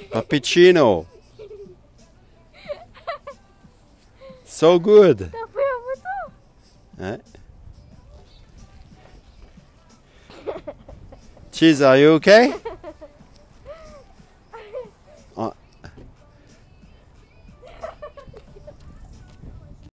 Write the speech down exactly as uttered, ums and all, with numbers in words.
Cappuccino. So good. Tapos mo to. Eh? Cheese, are you okay?